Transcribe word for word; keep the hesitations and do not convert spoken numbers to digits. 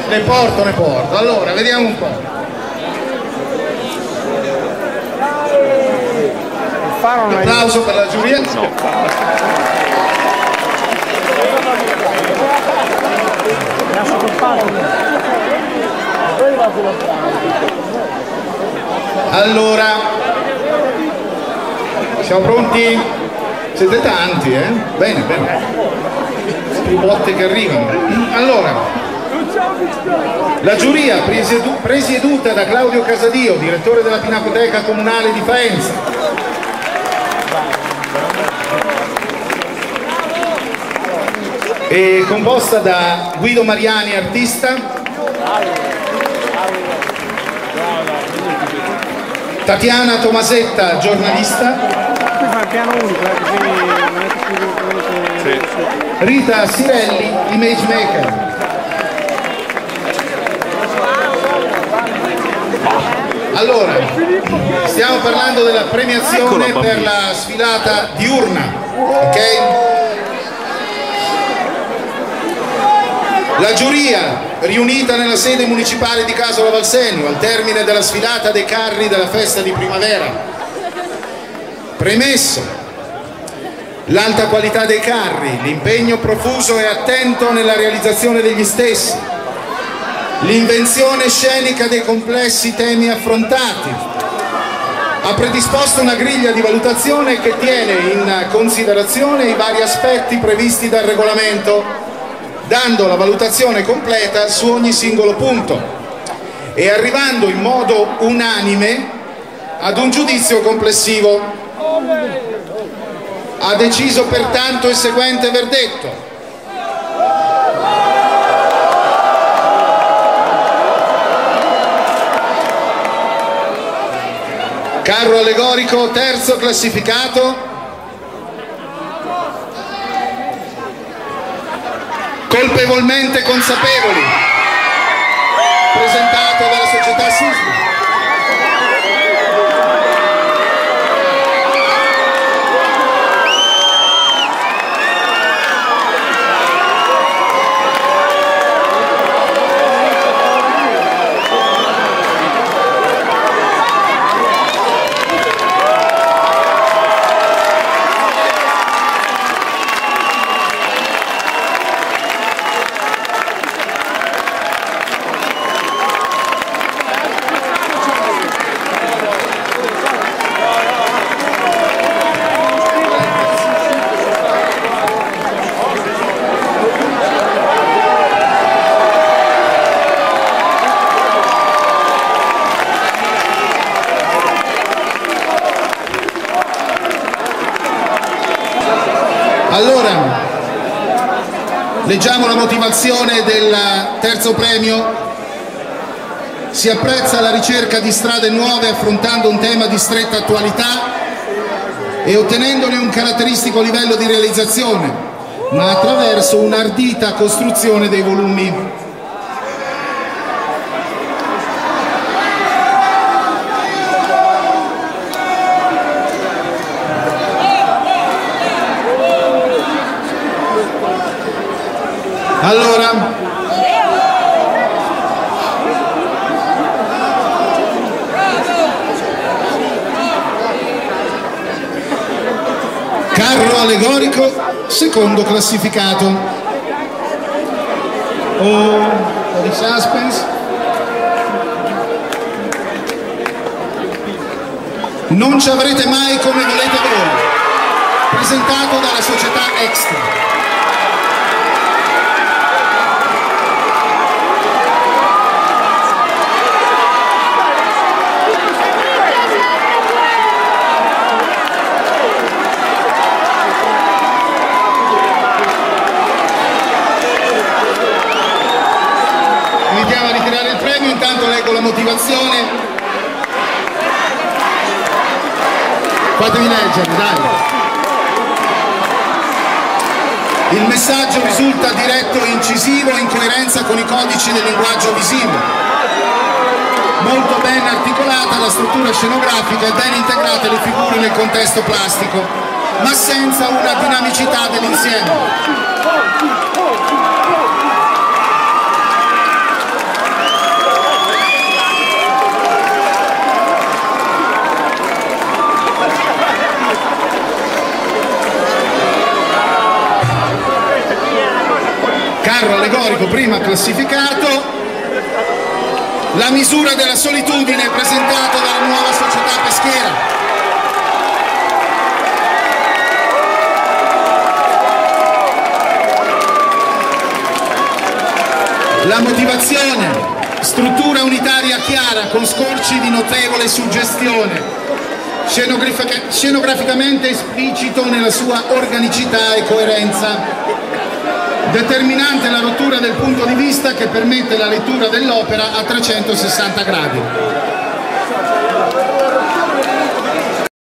ne porto, ne porto. Allora, vediamo un po'. Un applauso per la giuria. Allora, siamo pronti? Siete tanti, eh? Bene, bene. Più botte che arrivano. Allora, la giuria presiedu presieduta da Claudio Casadio, direttore della Pinacoteca Comunale di Faenza. È composta da Guido Mariani, artista, Tatiana Tomasetta, giornalista, Rita Sirelli, image maker. Allora, stiamo parlando della premiazione per la sfilata diurna, ok? La giuria, riunita nella sede municipale di Casola Valsenio al termine della sfilata dei carri della festa di primavera. Premesso l'alta qualità dei carri, l'impegno profuso e attento nella realizzazione degli stessi, l'invenzione scenica dei complessi temi affrontati, ha predisposto una griglia di valutazione che tiene in considerazione i vari aspetti previsti dal regolamento, dando la valutazione completa su ogni singolo punto e arrivando in modo unanime ad un giudizio complessivo. Ha deciso pertanto il seguente verdetto: carro allegorico terzo classificato, colpevolmente consapevoli, presentato dalla società Sisma. Allora, leggiamo la motivazione del terzo premio. Si apprezza la ricerca di strade nuove affrontando un tema di stretta attualità e ottenendone un caratteristico livello di realizzazione, ma attraverso un'ardita costruzione dei volumi. Allora, carro allegorico secondo classificato. Oh, un po' di suspense. Non ci avrete mai come volete voi, presentato dalla società Extra. Iniziamo a ritirare il premio, intanto leggo la motivazione. Fatemi leggere, dai. Il messaggio risulta diretto e incisivo in coerenza con i codici del linguaggio visivo. Molto ben articolata la struttura scenografica e ben integrate le figure nel contesto plastico, ma senza una dinamicità dell'insieme. carro allegorico prima classificato, la misura della solitudine presentato dalla nuova società peschiera. La motivazione, struttura unitaria chiara con scorci di notevole suggestione, scenografica, scenograficamente esplicito nella sua organicità e coerenza, determinante la rottura del punto di vista che permette la lettura dell'opera a trecentosessanta gradi.